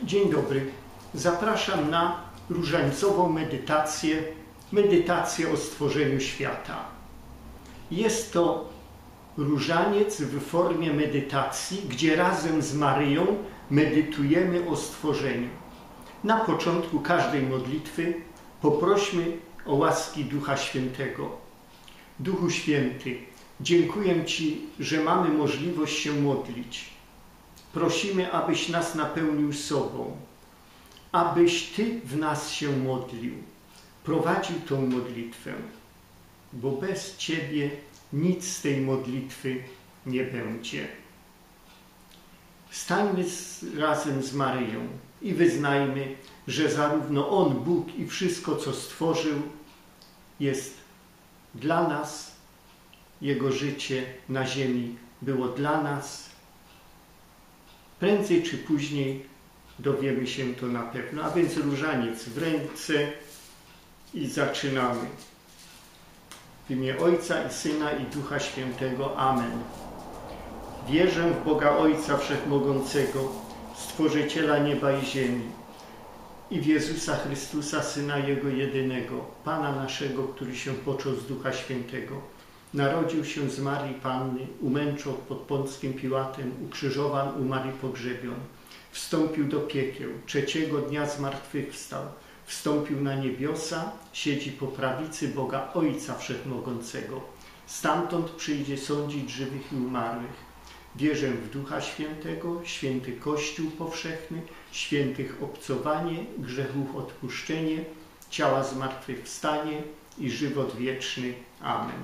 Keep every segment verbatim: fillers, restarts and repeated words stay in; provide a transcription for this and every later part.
Dzień dobry. Zapraszam na różańcową medytację, medytację o stworzeniu świata. Jest to różaniec w formie medytacji, gdzie razem z Maryją medytujemy o stworzeniu. Na początku każdej modlitwy poprośmy o łaski Ducha Świętego. Duchu Święty, dziękuję Ci, że mamy możliwość się modlić. Prosimy, abyś nas napełnił sobą, abyś Ty w nas się modlił, prowadził tą modlitwę, bo bez Ciebie nic z tej modlitwy nie będzie. Stańmy z, razem z Maryją i wyznajmy, że zarówno On, Bóg i wszystko, co stworzył, jest dla nas, Jego życie na ziemi było dla nas. Prędzej czy później dowiemy się to na pewno. A więc różaniec w ręce i zaczynamy. W imię Ojca i Syna i Ducha Świętego. Amen. Wierzę w Boga Ojca Wszechmogącego, Stworzyciela nieba i ziemi, i w Jezusa Chrystusa, Syna Jego jedynego, Pana naszego, który się począł z Ducha Świętego. Narodził się z Marii Panny, umęczał pod Pąckim Piłatem, ukrzyżowan, umarł i pogrzebion. Wstąpił do piekieł, trzeciego dnia zmartwychwstał. Wstąpił na niebiosa, siedzi po prawicy Boga Ojca Wszechmogącego. Stamtąd przyjdzie sądzić żywych i umarłych. Wierzę w Ducha Świętego, święty Kościół powszechny, świętych obcowanie, grzechów odpuszczenie, ciała zmartwychwstanie i żywot wieczny. Amen.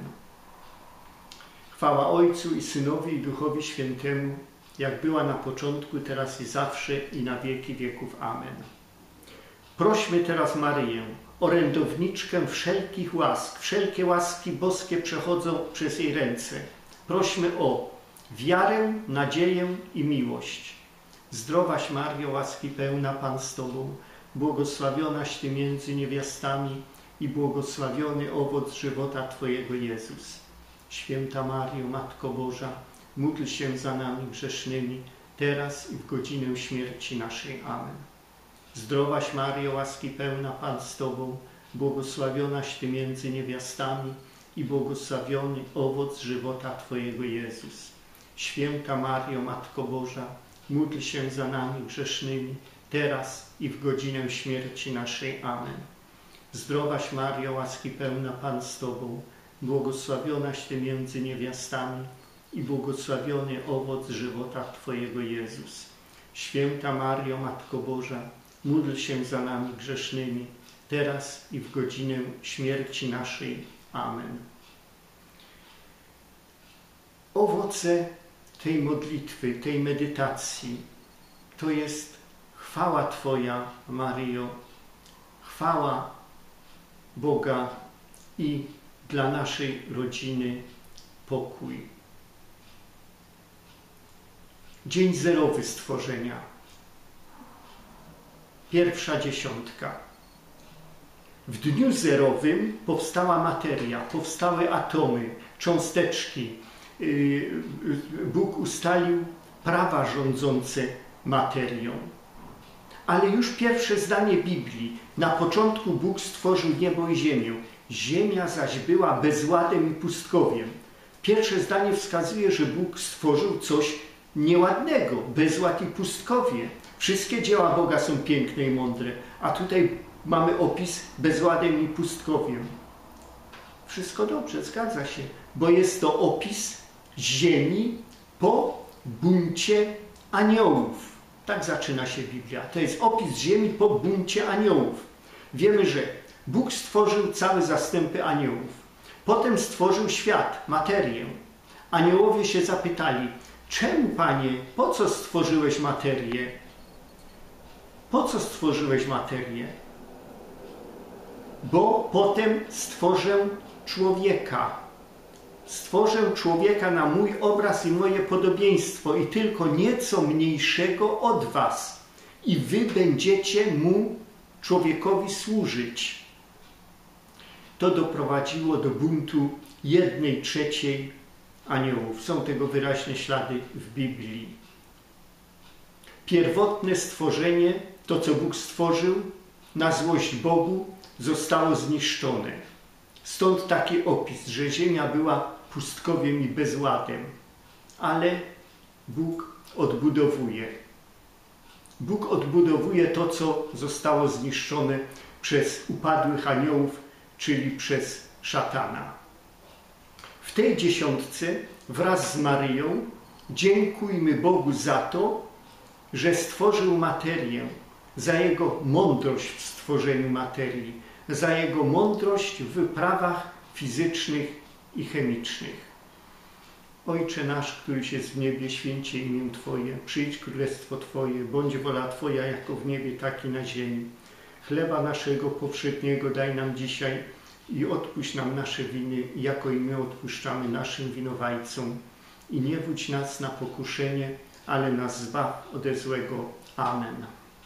Chwała Ojcu i Synowi i Duchowi Świętemu, jak była na początku, teraz i zawsze, i na wieki wieków. Amen. Prośmy teraz Maryję, orędowniczkę wszelkich łask. Wszelkie łaski boskie przechodzą przez jej ręce. Prośmy o wiarę, nadzieję i miłość. Zdrowaś Mario, łaski pełna, Pan z Tobą, błogosławionaś Ty między niewiastami i błogosławiony owoc żywota Twojego, Jezus. Święta Mario, Matko Boża, módl się za nami grzesznymi, teraz i w godzinę śmierci naszej. Amen. Zdrowaś Mario, łaski pełna, Pan z Tobą, błogosławionaś Ty między niewiastami i błogosławiony owoc żywota Twojego, Jezus. Święta Mario, Matko Boża, módl się za nami grzesznymi, teraz i w godzinę śmierci naszej. Amen. Zdrowaś Mario, łaski pełna, Pan z Tobą, błogosławionaś Ty między niewiastami i błogosławiony owoc żywota Twojego, Jezus. Święta Mario, Matko Boża, módl się za nami grzesznymi, teraz i w godzinę śmierci naszej. Amen. Owoce tej modlitwy, tej medytacji, to jest chwała Twoja, Maryjo, chwała Boga i dla naszej rodziny pokój. Dzień zerowy stworzenia. Pierwsza dziesiątka. W dniu zerowym powstała materia, powstały atomy, cząsteczki. Bóg ustalił prawa rządzące materią. Ale już pierwsze zdanie Biblii. Na początku Bóg stworzył niebo i ziemię. Ziemia zaś była bezładem i pustkowiem. Pierwsze zdanie wskazuje, że Bóg stworzył coś nieładnego, bezład i pustkowie. Wszystkie dzieła Boga są piękne i mądre, a tutaj mamy opis bezładem i pustkowiem. Wszystko dobrze, zgadza się, bo jest to opis ziemi po buncie aniołów. Tak zaczyna się Biblia. To jest opis ziemi po buncie aniołów. Wiemy, że Bóg stworzył całe zastępy aniołów. Potem stworzył świat, materię. Aniołowie się zapytali, czemu, Panie, po co stworzyłeś materię? Po co stworzyłeś materię? Bo potem stworzę człowieka. Stworzę człowieka na mój obraz i moje podobieństwo i tylko nieco mniejszego od was. I wy będziecie mu, człowiekowi, służyć. To doprowadziło do buntu jednej trzeciej aniołów. Są tego wyraźne ślady w Biblii. pierwotne stworzenie, to co Bóg stworzył, na złość Bogu zostało zniszczone. Stąd taki opis, że ziemia była pustkowiem i bezładem. Ale Bóg odbudowuje. Bóg odbudowuje to, co zostało zniszczone przez upadłych aniołów, czyli przez szatana. W tej dziesiątce wraz z Maryją dziękujmy Bogu za to, że stworzył materię, za Jego mądrość w stworzeniu materii, za Jego mądrość w wyprawach fizycznych i chemicznych. Ojcze nasz, któryś jest w niebie, święcie imię Twoje, przyjdź królestwo Twoje, bądź wola Twoja jako w niebie, tak i na ziemi. Chleba naszego powszedniego daj nam dzisiaj i odpuść nam nasze winy, jako i my odpuszczamy naszym winowajcom. I nie wódź nas na pokuszenie, ale nas zbaw ode złego. Amen.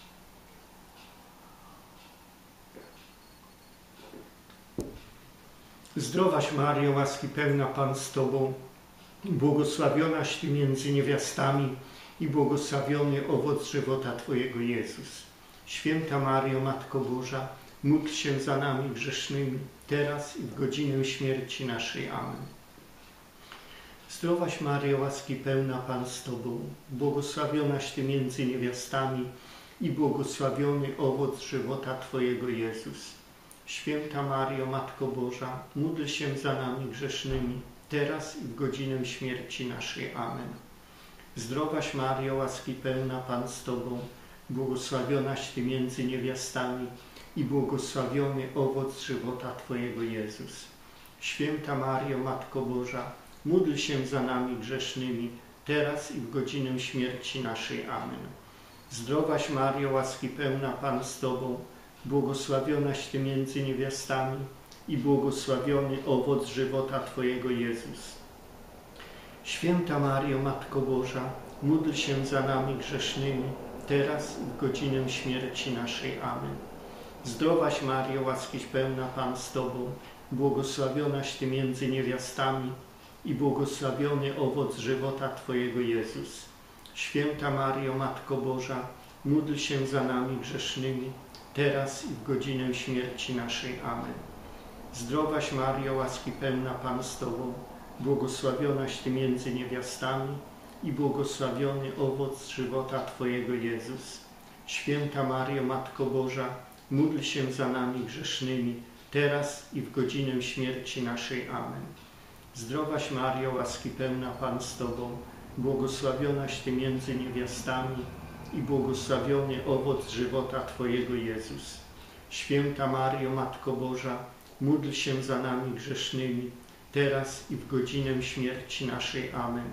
Zdrowaś Maryjo, łaski pełna, Pan z Tobą, błogosławionaś Ty między niewiastami i błogosławiony owoc żywota Twojego, Jezus. Święta Maryjo, Matko Boża, módl się za nami grzesznymi, teraz i w godzinę śmierci naszej. Amen. Zdrowaś Maryjo, łaski pełna, Pan z Tobą, błogosławionaś Ty między niewiastami i błogosławiony owoc żywota Twojego, Jezus. Święta Maryjo, Matko Boża, módl się za nami grzesznymi, teraz i w godzinę śmierci naszej. Amen. Zdrowaś Maryjo, łaski pełna, Pan z Tobą, błogosławionaś Ty między niewiastami i błogosławiony owoc żywota Twojego, Jezus. Święta Maryjo, Matko Boża, módl się za nami grzesznymi, teraz i w godzinę śmierci naszej. Amen. Zdrowaś Maryjo, łaski pełna, Pan z Tobą, błogosławionaś Ty między niewiastami i błogosławiony owoc żywota Twojego, Jezus. Święta Maryjo, Matko Boża, módl się za nami grzesznymi, teraz i w godzinę śmierci naszej. Amen. Zdrowaś Maryjo, łaski pełna, Pan z Tobą, błogosławionaś Ty między niewiastami i błogosławiony owoc żywota Twojego, Jezus. Święta Maryjo, Matko Boża, módl się za nami grzesznymi, teraz i w godzinę śmierci naszej. Amen. Zdrowaś Maryjo, łaski pełna, Pan z Tobą, błogosławionaś Ty między niewiastami i błogosławiony owoc żywota Twojego, Jezus. Święta Maryjo, Matko Boża, módl się za nami grzesznymi, teraz i w godzinę śmierci naszej. Amen. Zdrowaś Maryjo, łaski pełna, Pan z Tobą, błogosławionaś Ty między niewiastami i błogosławiony owoc żywota Twojego, Jezus. Święta Maryjo, Matko Boża, módl się za nami grzesznymi, teraz i w godzinę śmierci naszej. Amen.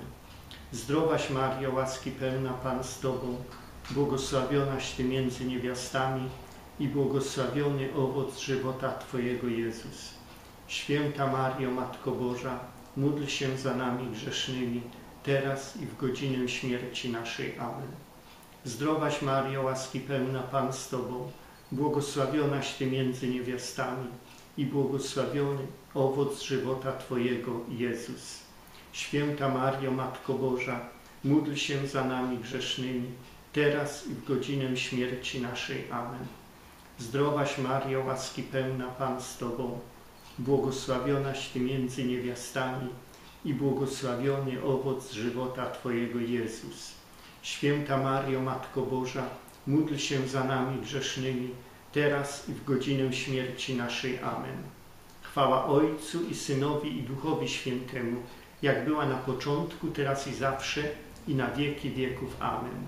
Zdrowaś Maryjo, łaski pełna, Pan z Tobą, błogosławionaś Ty między niewiastami i błogosławiony owoc żywota Twojego, Jezus. Święta Maryjo, Matko Boża, módl się za nami grzesznymi, teraz i w godzinę śmierci naszej. Amen. Zdrowaś Maryjo, łaski pełna, Pan z Tobą, błogosławionaś Ty między niewiastami i błogosławiony owoc żywota Twojego, Jezus. Święta Maryjo, Matko Boża, módl się za nami grzesznymi, teraz i w godzinę śmierci naszej. Amen. Zdrowaś Maryjo, łaski pełna, Pan z Tobą, błogosławionaś Ty między niewiastami i błogosławiony owoc żywota Twojego, Jezus. Święta Maryjo, Matko Boża, módl się za nami grzesznymi, teraz i w godzinę śmierci naszej. Amen. Chwała Ojcu i Synowi i Duchowi Świętemu, jak była na początku, teraz i zawsze, i na wieki wieków. Amen.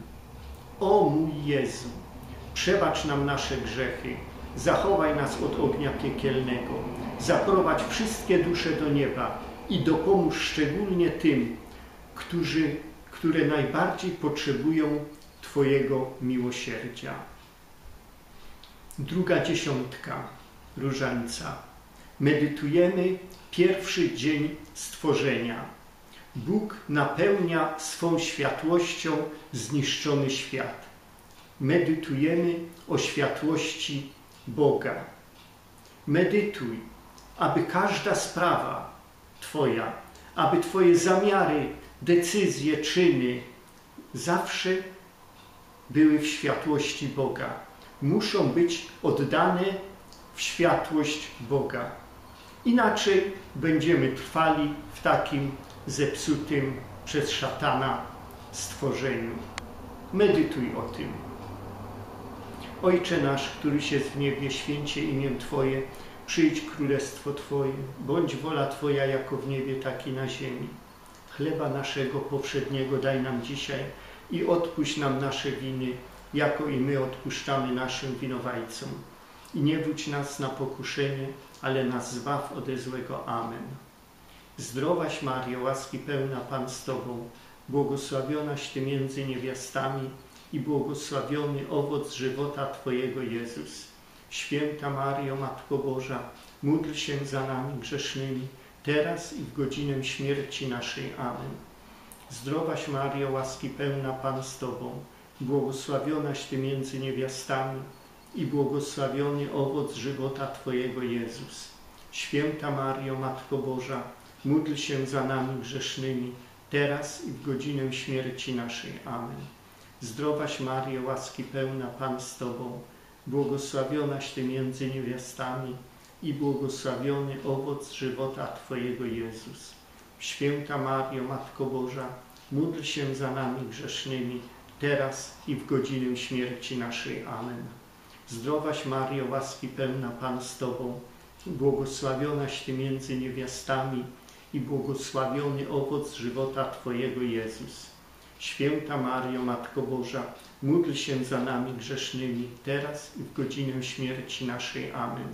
O mój Jezu, przebacz nam nasze grzechy, zachowaj nas od ognia piekielnego, zaprowadź wszystkie dusze do nieba i dopomóż szczególnie tym, którzy, które najbardziej potrzebują Twojego miłosierdzia. Druga dziesiątka różańca. Medytujemy pierwszy dzień stworzenia. Bóg napełnia swą światłością zniszczony świat. Medytujemy o światłości Boga. Medytuj, aby każda sprawa Twoja, aby Twoje zamiary, decyzje, czyny zawsze były w światłości Boga. Muszą być oddane w światłość Boga. Inaczej będziemy trwali w takim zepsutym przez szatana stworzeniu. Medytuj o tym. Ojcze nasz, któryś jest w niebie, święcie imię Twoje, przyjdź królestwo Twoje, bądź wola Twoja jako w niebie, tak i na ziemi. Chleba naszego powszedniego daj nam dzisiaj i odpuść nam nasze winy, jako i my odpuszczamy naszym winowajcom. I nie wódź nas na pokuszenie, ale nas zbaw ode złego. Amen. Zdrowaś Mario, łaski pełna, Pan z Tobą, błogosławionaś Ty między niewiastami i błogosławiony owoc żywota Twojego, Jezus. Święta Mario, Matko Boża, módl się za nami grzesznymi, teraz i w godzinę śmierci naszej. Amen. Zdrowaś Mario, łaski pełna, Pan z Tobą, błogosławionaś Ty między niewiastami i błogosławiony owoc żywota Twojego, Jezus. Święta Mario, Matko Boża, módl się za nami grzesznymi, teraz i w godzinę śmierci naszej. Amen. Zdrowaś Mario, łaski pełna, Pan z Tobą, błogosławionaś Ty między niewiastami i błogosławiony owoc żywota Twojego, Jezus. Święta Mario, Matko Boża, módl się za nami grzesznymi, teraz i w godzinę śmierci naszej. Amen. Zdrowaś Mario, łaski pełna, Pan z Tobą, błogosławionaś Ty między niewiastami i błogosławiony owoc żywota Twojego, Jezus. Święta Mario, Matko Boża, módl się za nami grzesznymi, teraz i w godzinę śmierci naszej. Amen.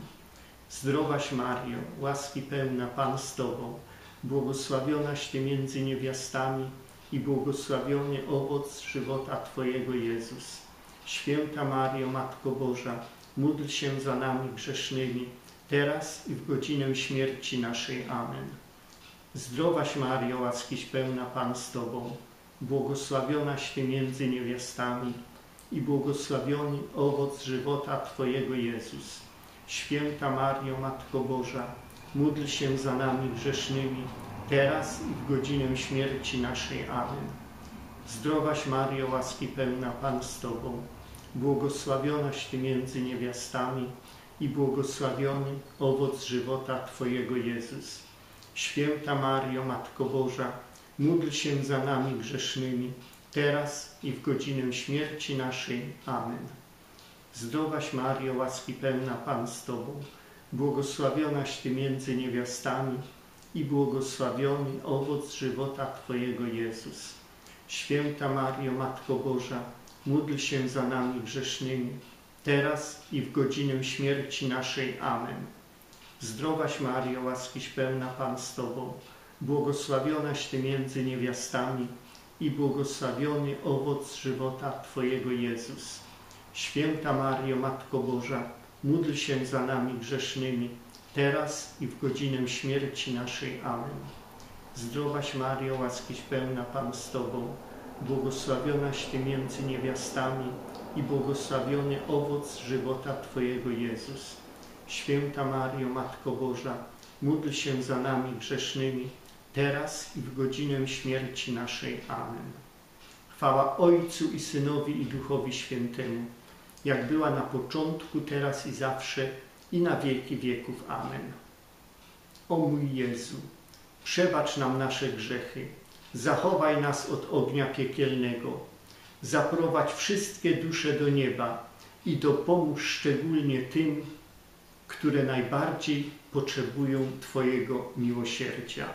Zdrowaś Mario, łaski pełna, Pan z Tobą, błogosławionaś Ty między niewiastami i błogosławiony owoc żywota Twojego, Jezus. Święta Mario, Matko Boża, módl się za nami grzesznymi, teraz i w godzinę śmierci naszej. Amen. Zdrowaś Mario, łaskiś pełna, Pan z Tobą, błogosławionaś Ty między niewiastami i błogosławiony owoc żywota Twojego, Jezus. Święta Mario, Matko Boża, módl się za nami grzesznymi, teraz i w godzinę śmierci naszej. Amen. Zdrowaś Mario, łaski pełna, Pan z Tobą, błogosławionaś Ty między niewiastami i błogosławiony owoc żywota Twojego, Jezus. Święta Mario, Matko Boża, módl się za nami grzesznymi, teraz i w godzinę śmierci naszej. Amen. Zdrowaś Mario, łaski pełna, Pan z Tobą, błogosławionaś Ty między niewiastami i błogosławiony owoc żywota Twojego, Jezus. Święta Mario, Matko Boża, módl się za nami grzesznymi, teraz i w godzinę śmierci naszej. Amen. Zdrowaś Mario, łaskiś pełna, Pan z Tobą, błogosławionaś Ty między niewiastami i błogosławiony owoc żywota Twojego, Jezus. Święta Mario, Matko Boża, módl się za nami grzesznymi, teraz i w godzinę śmierci naszej. Amen. Zdrowaś Mario, łaskiś pełna, Pan z Tobą, błogosławionaś Ty między niewiastami i błogosławiony owoc żywota Twojego, Jezus. Święta Mario, Matko Boża, módl się za nami grzesznymi, teraz i w godzinę śmierci naszej. Amen. Chwała Ojcu i Synowi i Duchowi Świętemu, jak była na początku, teraz i zawsze, i na wieki wieków. Amen. O mój Jezu, przebacz nam nasze grzechy, zachowaj nas od ognia piekielnego, zaprowadź wszystkie dusze do nieba i dopomóż szczególnie tym, które najbardziej potrzebują Twojego miłosierdzia.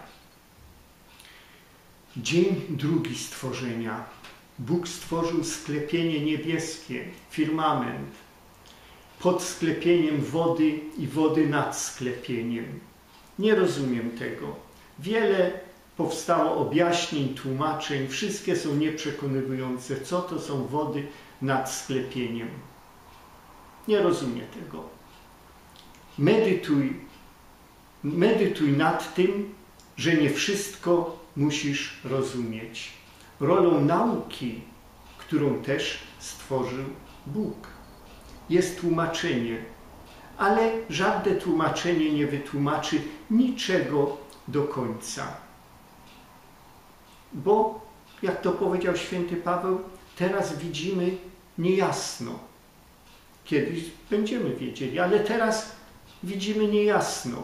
Dzień drugi stworzenia. Bóg stworzył sklepienie niebieskie, firmament, pod sklepieniem wody i wody nad sklepieniem. Nie rozumiem tego. Wiele powstało objaśnień, tłumaczeń, wszystkie są nieprzekonywujące. Co to są wody nad sklepieniem? Nie rozumiem tego. Medytuj, medytuj nad tym, że nie wszystko musisz rozumieć. Rolą nauki, którą też stworzył Bóg, jest tłumaczenie, ale żadne tłumaczenie nie wytłumaczy niczego do końca. Bo, jak to powiedział święty Paweł, teraz widzimy niejasno. Kiedyś będziemy wiedzieli, ale teraz widzimy niejasno.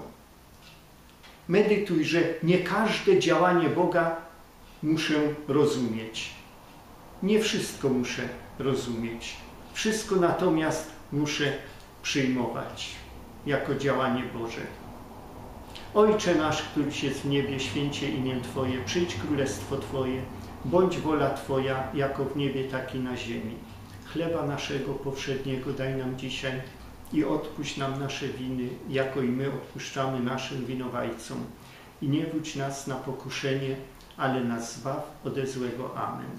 Medytuj, że nie każde działanie Boga muszę rozumieć. Nie wszystko muszę rozumieć. Wszystko natomiast muszę przyjmować jako działanie Boże. Ojcze nasz, któryś jest w niebie, święcie imię Twoje, przyjdź królestwo Twoje, bądź wola Twoja, jako w niebie, tak i na ziemi. Chleba naszego powszedniego daj nam dzisiaj i odpuść nam nasze winy, jako i my odpuszczamy naszym winowajcom. I nie wódź nas na pokuszenie, ale nas zbaw ode złego. Amen.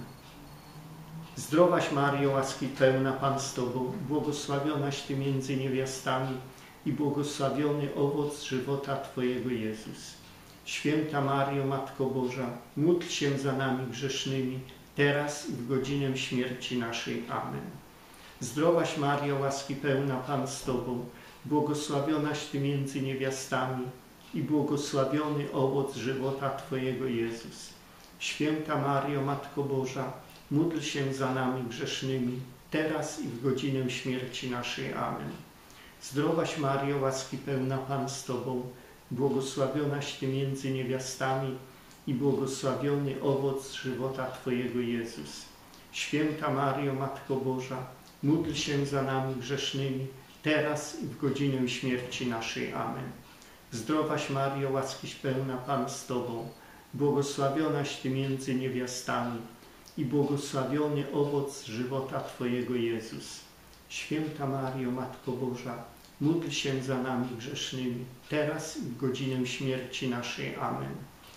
Zdrowaś Maryjo, łaski pełna, Pan z Tobą, błogosławionaś Ty między niewiastami i błogosławiony owoc żywota Twojego, Jezus. Święta Maryjo, Matko Boża, módl się za nami grzesznymi, teraz i w godzinę śmierci naszej. Amen. Zdrowaś Maryjo, łaski pełna, Pan z Tobą, błogosławionaś Ty między niewiastami i błogosławiony owoc żywota Twojego, Jezus. Święta Maryjo, Matko Boża, módl się za nami grzesznymi, teraz i w godzinę śmierci naszej. Amen. Zdrowaś Maryjo, łaski pełna, Pan z Tobą, błogosławionaś Ty między niewiastami i błogosławiony owoc żywota Twojego, Jezus. Święta Maryjo, Matko Boża, módl się za nami grzesznymi, teraz i w godzinę śmierci naszej. Amen. Zdrowaś Maryjo, łaskiś pełna, Pan z Tobą, błogosławionaś Ty między niewiastami i błogosławiony owoc żywota Twojego, Jezus. Święta Maryjo, Matko Boża, módl się za nami grzesznymi, teraz i w godzinę śmierci naszej. Amen.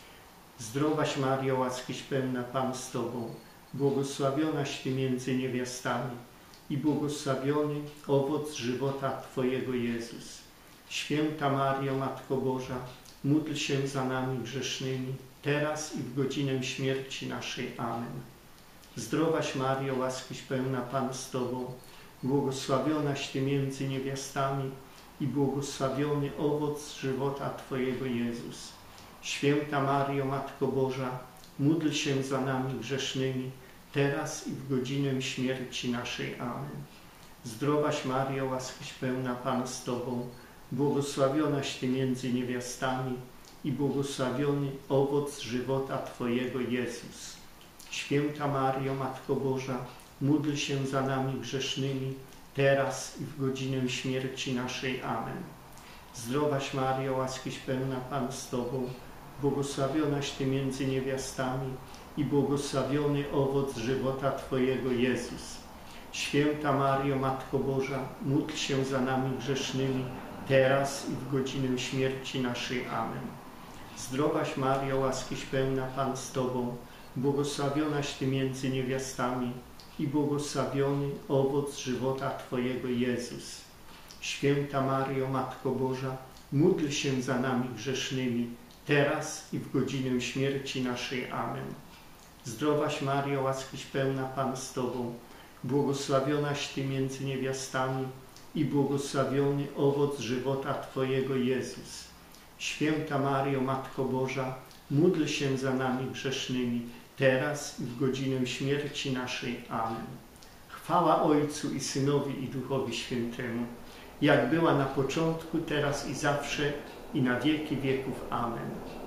Zdrowaś Maryjo, łaskiś pełna, Pan z Tobą, błogosławionaś Ty między niewiastami i błogosławiony owoc żywota Twojego, Jezus. Święta Maryjo, Matko Boża, módl się za nami grzesznymi, teraz i w godzinę śmierci naszej. Amen. Zdrowaś Maryjo, łaskiś pełna, Pan z Tobą, błogosławionaś Ty między niewiastami i błogosławiony owoc żywota Twojego, Jezus. Święta Maryjo, Matko Boża, módl się za nami grzesznymi, teraz i w godzinę śmierci naszej. Amen. Zdrowaś Maryjo, łaskiś pełna, Pan z Tobą, błogosławionaś Ty między niewiastami i błogosławiony owoc żywota Twojego, Jezus. Święta Maryjo, Matko Boża, módl się za nami grzesznymi, teraz i w godzinę śmierci naszej. Amen. Zdrowaś Maryjo, łaskiś pełna, Pan z Tobą, błogosławionaś Ty między niewiastami i błogosławiony owoc żywota Twojego, Jezus. Święta Maryjo, Matko Boża, módl się za nami grzesznymi, teraz i w godzinę śmierci naszej. Amen. Zdrowaś Maryjo, łaskiś pełna, Pan z Tobą, błogosławionaś Ty między niewiastami i błogosławiony owoc żywota Twojego, Jezus. Święta Maryjo, Matko Boża, módl się za nami grzesznymi, teraz i w godzinę śmierci naszej. Amen. Zdrowaś Maryjo, łaskiś pełna, Pan z Tobą, błogosławionaś Ty między niewiastami i błogosławiony owoc żywota Twojego, Jezus. Święta Maryjo, Matko Boża, módl się za nami grzesznymi, teraz i w godzinę śmierci naszej. Amen. Chwała Ojcu i Synowi i Duchowi Świętemu, jak była na początku, teraz i zawsze, i na wieki wieków. Amen.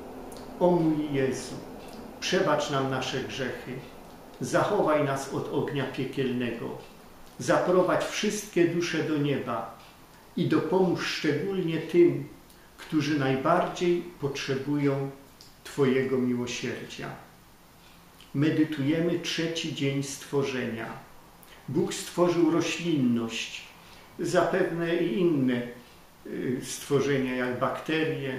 O mój Jezu, przebacz nam nasze grzechy, zachowaj nas od ognia piekielnego, zaprowadź wszystkie dusze do nieba i dopomóż szczególnie tym, którzy najbardziej potrzebują Twojego miłosierdzia. Medytujemy trzeci dzień stworzenia. Bóg stworzył roślinność, zapewne i inne stworzenia, jak bakterie.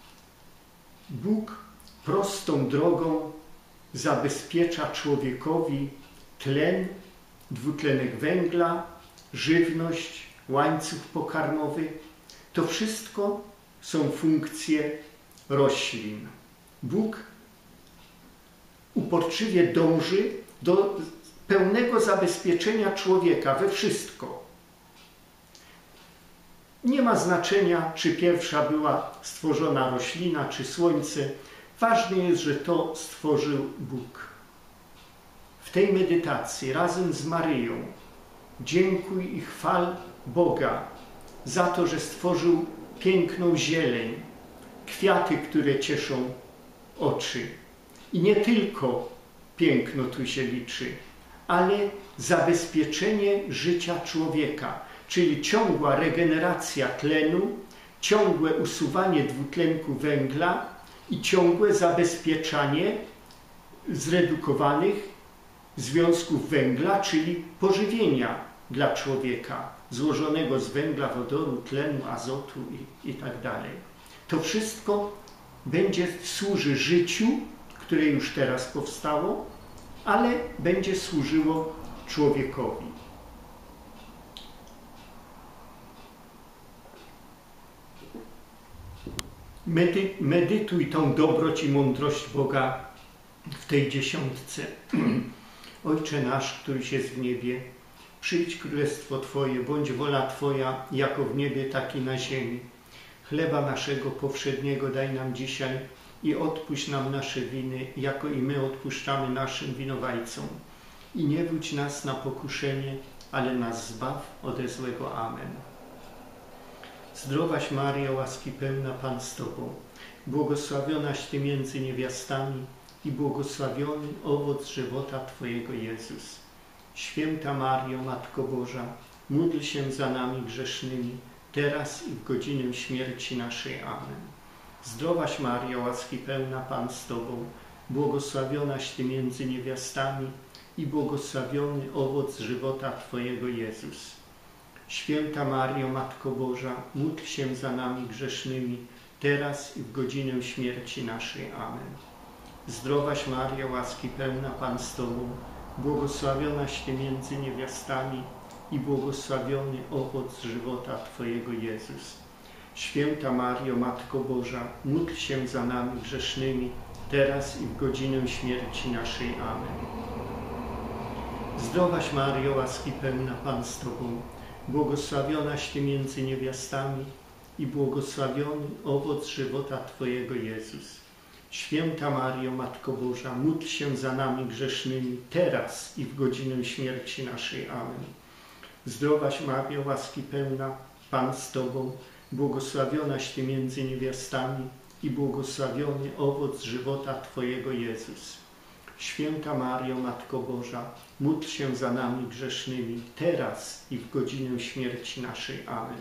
Bóg prostą drogą zabezpiecza człowiekowi tlen, dwutlenek węgla, żywność, łańcuch pokarmowy. To wszystko są funkcje roślin. Bóg uporczywie dąży do pełnego zabezpieczenia człowieka we wszystko. Nie ma znaczenia, czy pierwsza była stworzona roślina, czy słońce. Ważne jest, że to stworzył Bóg. W tej medytacji razem z Maryją Dziękuj i chwal Boga za to, że stworzył piękną zieleń, kwiaty, które cieszą oczy. I nie tylko piękno tu się liczy, ale zabezpieczenie życia człowieka, czyli ciągła regeneracja tlenu, ciągłe usuwanie dwutlenku węgla i ciągłe zabezpieczanie zredukowanych związków węgla, czyli pożywienia dla człowieka, złożonego z węgla, wodoru, tlenu, azotu i, i tak dalej. To wszystko będzie służy życiu, które już teraz powstało, ale będzie służyło człowiekowi. Medy, medytuj tą dobroć i mądrość Boga w tej dziesiątce. Ojcze nasz, któryś jest w niebie, przyjdź królestwo Twoje, bądź wola Twoja, jako w niebie, tak i na ziemi. Chleba naszego powszedniego daj nam dzisiaj i odpuść nam nasze winy, jako i my odpuszczamy naszym winowajcom. I nie wódź nas na pokuszenie, ale nas zbaw ode złego. Amen. Zdrowaś Maryjo, łaski pełna, Pan z Tobą, błogosławionaś Ty między niewiastami i błogosławiony owoc żywota Twojego, Jezus. Święta Maryjo, Matko Boża, módl się za nami grzesznymi, teraz i w godzinę śmierci naszej. Amen. Zdrowaś Maryjo, łaski pełna, Pan z Tobą, błogosławionaś Ty między niewiastami i błogosławiony owoc żywota Twojego, Jezus. Święta Maryjo, Matko Boża, módl się za nami grzesznymi, teraz i w godzinę śmierci naszej. Amen. Zdrowaś Maryjo, łaski pełna, Pan z Tobą, błogosławionaś Ty między niewiastami i błogosławiony owoc żywota Twojego, Jezus. Święta Maryjo, Matko Boża, módl się za nami grzesznymi, teraz i w godzinę śmierci naszej. Amen. Zdrowaś Maryjo, łaski pełna, Pan z Tobą, błogosławionaś Ty między niewiastami i błogosławiony owoc żywota Twojego, Jezus. Święta Maryjo, Matko Boża, módl się za nami grzesznymi, teraz i w godzinę śmierci naszej. Amen. Zdrowaś Maryjo, łaski pełna, Pan z Tobą, błogosławionaś Ty między niewiastami i błogosławiony owoc żywota Twojego, Jezus. Święta Maryjo, Matko Boża, módl się za nami grzesznymi, teraz i w godzinę śmierci naszej. Amen.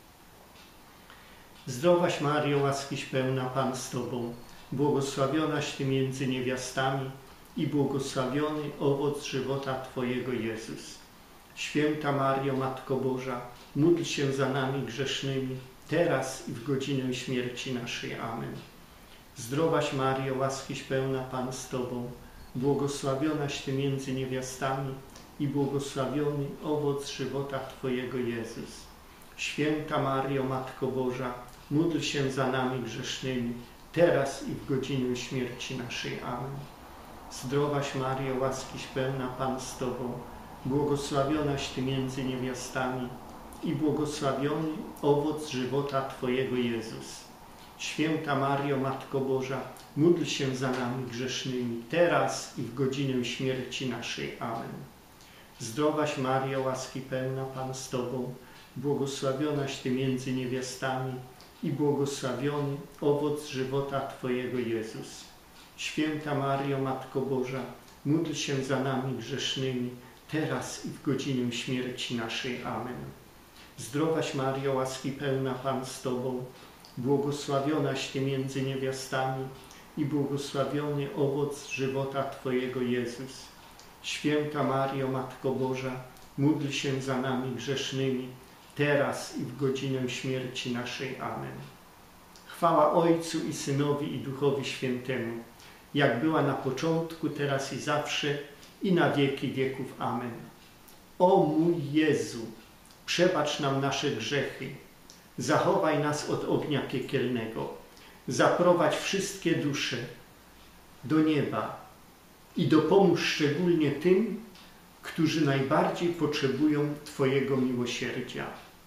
Zdrowaś Maryjo, łaskiś pełna, Pan z Tobą, błogosławionaś Ty między niewiastami i błogosławiony owoc żywota Twojego, Jezus. Święta Maryjo, Matko Boża, módl się za nami grzesznymi, teraz i w godzinę śmierci naszej. Amen. Zdrowaś Maryjo, łaskiś pełna, Pan z Tobą, błogosławionaś Ty między niewiastami i błogosławiony owoc żywota Twojego, Jezus. Święta Maryjo, Matko Boża, módl się za nami grzesznymi, teraz i w godzinę śmierci naszej. Amen. Zdrowaś Maryjo, łaskiś pełna, Pan z Tobą, błogosławionaś Ty między niewiastami i błogosławiony owoc żywota Twojego, Jezus. Święta Maryjo, Matko Boża, módl się za nami grzesznymi, teraz i w godzinę śmierci naszej. Amen. Zdrowaś Maryjo, łaski pełna, Pan z Tobą, błogosławionaś Ty między niewiastami i błogosławiony owoc żywota Twojego, Jezus. Święta Maryjo, Matko Boża, módl się za nami grzesznymi, teraz i w godzinę śmierci naszej. Amen. Zdrowaś Maryjo, łaski pełna, Pan z Tobą, błogosławionaś Ty między niewiastami i błogosławiony owoc żywota Twojego, Jezus. Święta Maryjo, Matko Boża, módl się za nami grzesznymi, teraz i w godzinę śmierci naszej. Amen. Chwała Ojcu i Synowi i Duchowi Świętemu, jak była na początku, teraz i zawsze, i na wieki wieków. Amen. O mój Jezu, przebacz nam nasze grzechy, zachowaj nas od ognia piekielnego, zaprowadź wszystkie dusze do nieba i dopomóż szczególnie tym, którzy najbardziej potrzebują Twojego miłosierdzia.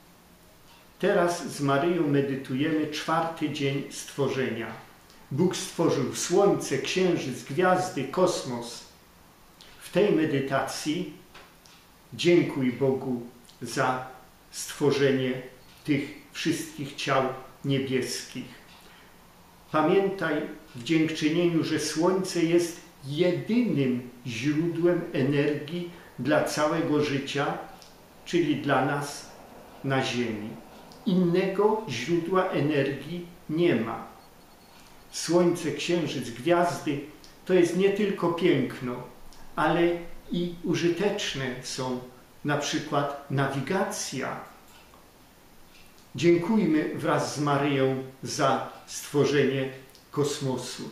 Teraz z Maryją medytujemy czwarty dzień stworzenia. Bóg stworzył słońce, księżyc, gwiazdy, kosmos. W tej medytacji Dziękuj Bogu za stworzenie tych wszystkich ciał niebieskich. Pamiętaj w dziękczynieniu, że Słońce jest jedynym źródłem energii dla całego życia, czyli dla nas na Ziemi. Innego źródła energii nie ma. Słońce, księżyc, gwiazdy to jest nie tylko piękno, ale i użyteczne są, na przykład nawigacja. Dziękujmy wraz z Maryją za stworzenie kosmosu.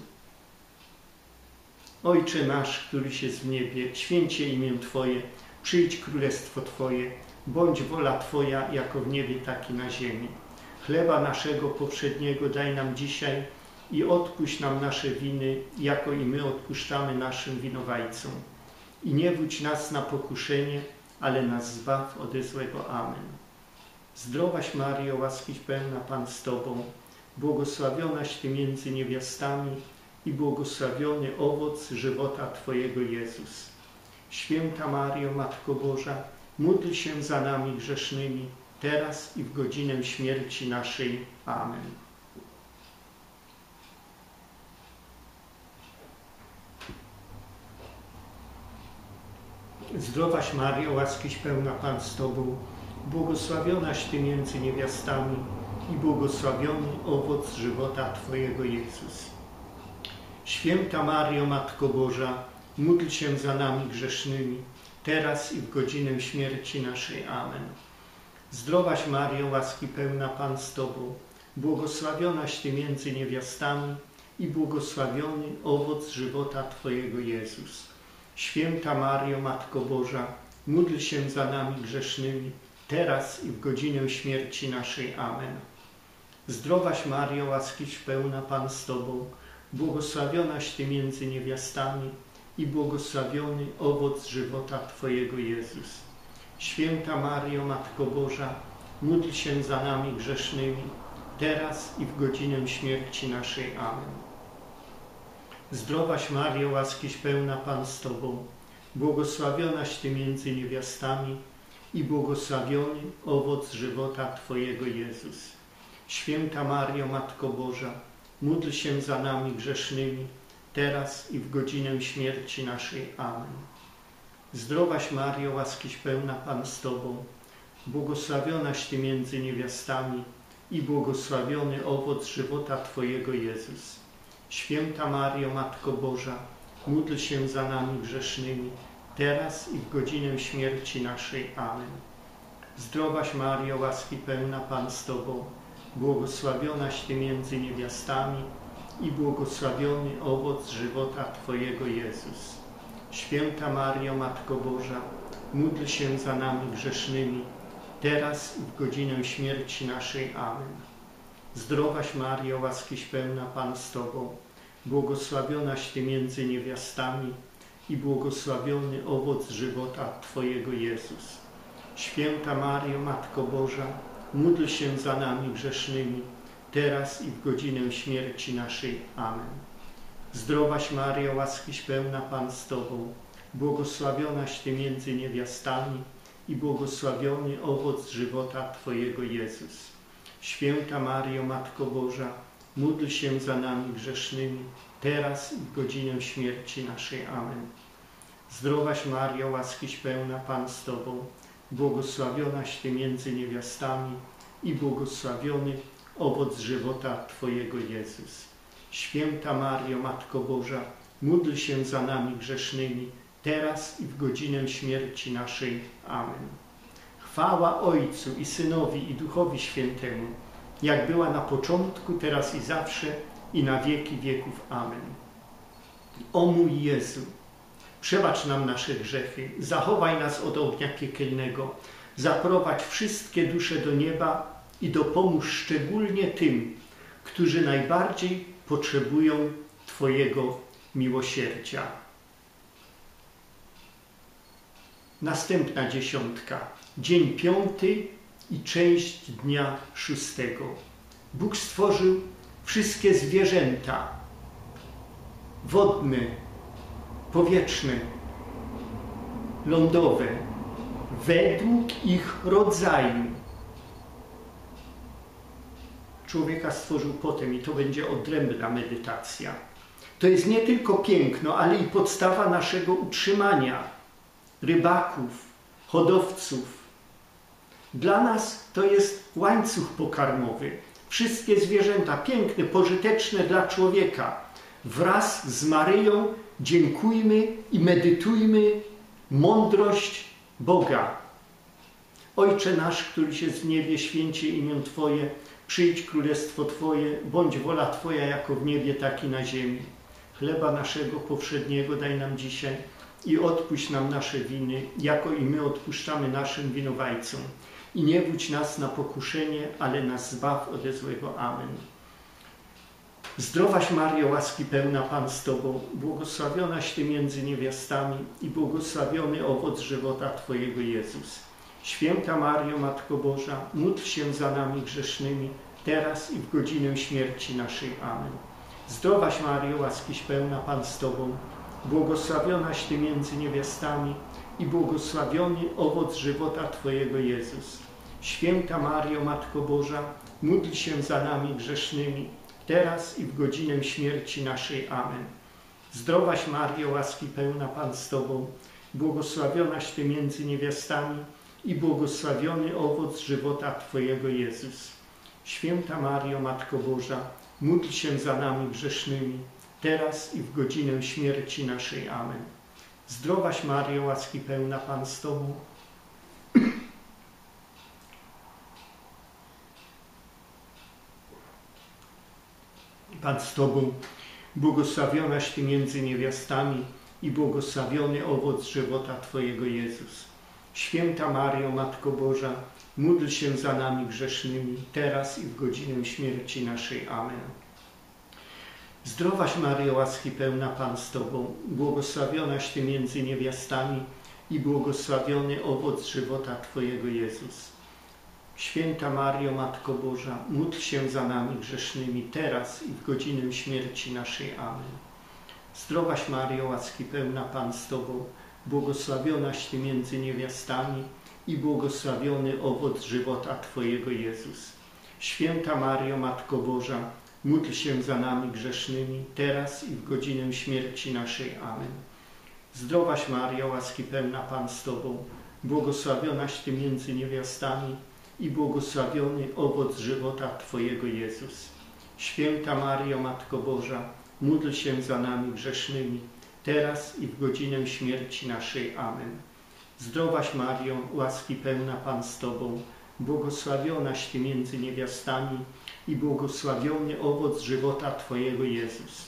Ojcze nasz, któryś jest w niebie, święcie imię Twoje, przyjdź królestwo Twoje, bądź wola Twoja, jako w niebie, tak i na ziemi. Chleba naszego powszedniego daj nam dzisiaj i odpuść nam nasze winy, jako i my odpuszczamy naszym winowajcom. I nie wódź nas na pokuszenie, ale nas zbaw ode złego. Amen. Zdrowaś Maryjo, łaskiś pełna, Pan z Tobą, błogosławionaś Ty między niewiastami i błogosławiony owoc żywota Twojego, Jezus. Święta Maryjo, Matko Boża, módl się za nami grzesznymi, teraz i w godzinę śmierci naszej. Amen. Zdrowaś Maryjo, łaskiś pełna, Pan z Tobą, błogosławionaś Ty między niewiastami i błogosławiony owoc żywota Twojego, Jezus. Święta Maryjo, Matko Boża, módl się za nami grzesznymi, teraz i w godzinę śmierci naszej. Amen. Zdrowaś Maryjo, łaski pełna, Pan z Tobą, błogosławionaś Ty między niewiastami i błogosławiony owoc żywota Twojego, Jezus. Święta Maryjo, Matko Boża, módl się za nami grzesznymi, teraz i w godzinę śmierci naszej. Amen. Zdrowaś Maryjo, łaskiś pełna, Pan z Tobą, błogosławionaś Ty między niewiastami i błogosławiony owoc żywota Twojego, Jezus. Święta Maryjo, Matko Boża, módl się za nami grzesznymi, teraz i w godzinę śmierci naszej. Amen. Zdrowaś Maryjo, łaskiś pełna, Pan z Tobą, błogosławionaś Ty między niewiastami i błogosławiony owoc żywota Twojego, Jezus. Święta Maryjo, Matko Boża, módl się za nami grzesznymi, teraz i w godzinę śmierci naszej. Amen. Zdrowaś Maryjo, łaskiś pełna, Pan z Tobą, błogosławionaś Ty między niewiastami i błogosławiony owoc żywota Twojego, Jezus. Święta Maryjo, Matko Boża, módl się za nami grzesznymi, teraz i w godzinę śmierci naszej. Amen. Zdrowaś Maryjo, łaski pełna, Pan z Tobą, błogosławionaś Ty między niewiastami i błogosławiony owoc żywota Twojego, Jezus. Święta Maryjo, Matko Boża, módl się za nami grzesznymi, teraz i w godzinę śmierci naszej. Amen. Zdrowaś Maryjo, łaskiś pełna, Pan z Tobą, błogosławionaś Ty między niewiastami i błogosławiony owoc żywota Twojego, Jezus. Święta Maryjo, Matko Boża, módl się za nami grzesznymi, teraz i w godzinę śmierci naszej. Amen. Zdrowaś Maryjo, łaskiś pełna, Pan z Tobą, błogosławionaś Ty między niewiastami i błogosławiony owoc żywota Twojego, Jezus. Święta Maryjo, Matko Boża, módl się za nami grzesznymi, teraz i w godzinę śmierci naszej. Amen. Zdrowaś Maryjo, łaskiś pełna, Pan z Tobą, błogosławionaś Ty między niewiastami i błogosławiony owoc żywota Twojego, Jezus. Święta Maryjo, Matko Boża, módl się za nami grzesznymi, teraz i w godzinę śmierci naszej. Amen. Chwała Ojcu i Synowi i Duchowi Świętemu, jak była na początku, teraz i zawsze, i na wieki wieków. Amen. O mój Jezu, przebacz nam nasze grzechy, zachowaj nas od ognia piekielnego, zaprowadź wszystkie dusze do nieba i dopomóż szczególnie tym, którzy najbardziej potrzebują Twojego miłosierdzia. Następna dziesiątka. Dzień piąty i część dnia szóstego. Bóg stworzył wszystkie zwierzęta wodne, powietrzne, lądowe, według ich rodzaju. Człowieka stworzył potem i to będzie odrębna medytacja. To jest nie tylko piękno, ale i podstawa naszego utrzymania rybaków, hodowców. Dla nas to jest łańcuch pokarmowy. Wszystkie zwierzęta piękne, pożyteczne dla człowieka. Wraz z Maryją dziękujmy i medytujmy mądrość Boga. Ojcze nasz, któryś jest w niebie, święcie imię Twoje, przyjdź królestwo Twoje, bądź wola Twoja jako w niebie, tak i na ziemi. Chleba naszego powszedniego daj nam dzisiaj i odpuść nam nasze winy, jako i my odpuszczamy naszym winowajcom. I nie wódź nas na pokuszenie, ale nas zbaw ode złego. Amen. Zdrowaś Maryjo, łaski pełna, Pan z Tobą, błogosławionaś Ty między niewiastami i błogosławiony owoc żywota Twojego, Jezus. Święta Maryjo, Matko Boża, módl się za nami grzesznymi, teraz i w godzinę śmierci naszej. Amen. Zdrowaś Maryjo, łaskiś pełna, Pan z Tobą, błogosławionaś Ty między niewiastami i błogosławiony owoc żywota Twojego, Jezus. Święta Maryjo, Matko Boża, módl się za nami grzesznymi, teraz i w godzinę śmierci naszej. Amen. Zdrowaś Maryjo, łaski pełna, Pan z Tobą, błogosławionaś Ty między niewiastami i błogosławiony owoc żywota Twojego, Jezus. Święta Maryjo, Matko Boża, módl się za nami grzesznymi, teraz i w godzinę śmierci naszej. Amen. Zdrowaś Maryjo, łaski pełna, Pan z Tobą, Pan z Tobą, błogosławionaś Ty między niewiastami i błogosławiony owoc żywota Twojego, Jezus. Święta Maryjo, Matko Boża, módl się za nami grzesznymi, teraz i w godzinę śmierci naszej. Amen. Zdrowaś Maryjo, łaski pełna, Pan z Tobą, błogosławionaś Ty między niewiastami i błogosławiony owoc żywota Twojego, Jezus. Święta Maryjo, Matko Boża, módl się za nami grzesznymi, teraz i w godzinę śmierci naszej. Amen. Zdrowaś Maryjo, łaski pełna, Pan z Tobą, błogosławionaś Ty między niewiastami i błogosławiony owoc żywota Twojego, Jezus. Święta Maryjo, Matko Boża, módl się za nami grzesznymi, teraz i w godzinę śmierci naszej. Amen. Zdrowaś Maryjo, łaski pełna, Pan z Tobą, błogosławionaś Ty między niewiastami i błogosławiony owoc żywota Twojego, Jezus. Święta Maryjo, Matko Boża, módl się za nami grzesznymi, teraz i w godzinę śmierci naszej. Amen. Zdrowaś Maryjo, łaski pełna, Pan z Tobą, błogosławionaś Ty między niewiastami i błogosławiony owoc żywota Twojego, Jezus.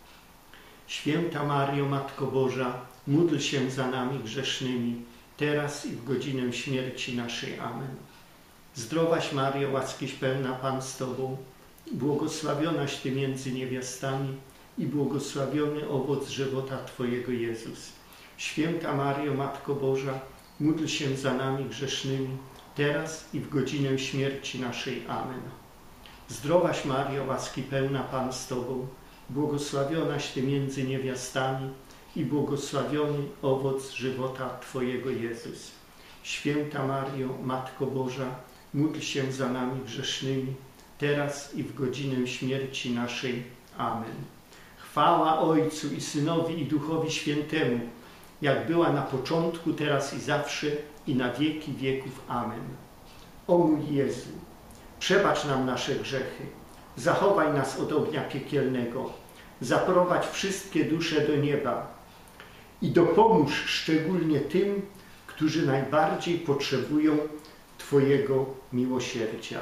Święta Maryjo, Matko Boża, módl się za nami grzesznymi, teraz i w godzinę śmierci naszej. Amen. Zdrowaś Maryjo, łaskiś pełna, Pan z Tobą, błogosławionaś Ty między niewiastami i błogosławiony owoc żywota Twojego, Jezus. Święta Maryjo, Matko Boża, módl się za nami grzesznymi, teraz i w godzinę śmierci naszej. Amen. Zdrowaś Maryjo, łaski pełna, Pan z Tobą, błogosławionaś Ty między niewiastami i błogosławiony owoc żywota Twojego, Jezus. Święta Maryjo, Matko Boża, módl się za nami grzesznymi, teraz i w godzinę śmierci naszej. Amen. Chwała Ojcu i Synowi i Duchowi Świętemu, jak była na początku, teraz i zawsze, i na wieki wieków. Amen. O mój Jezu, przebacz nam nasze grzechy, zachowaj nas od ognia piekielnego, zaprowadź wszystkie dusze do nieba i dopomóż szczególnie tym, którzy najbardziej potrzebują Twojego miłosierdzia.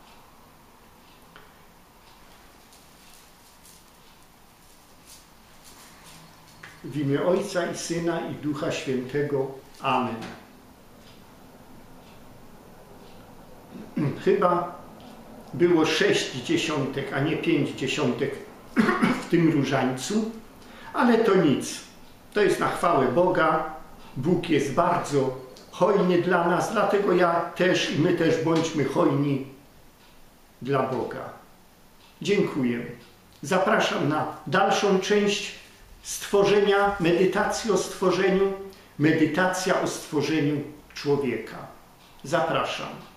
W imię Ojca i Syna i Ducha Świętego. Amen. Chyba było sześć dziesiątek, a nie pięć dziesiątek w tym różańcu, ale to nic. To jest na chwałę Boga. Bóg jest bardzo hojny dla nas, dlatego ja też i my też bądźmy hojni dla Boga. Dziękuję. Zapraszam na dalszą część stworzenia, medytacji o stworzeniu, medytacja o stworzeniu człowieka. Zapraszam.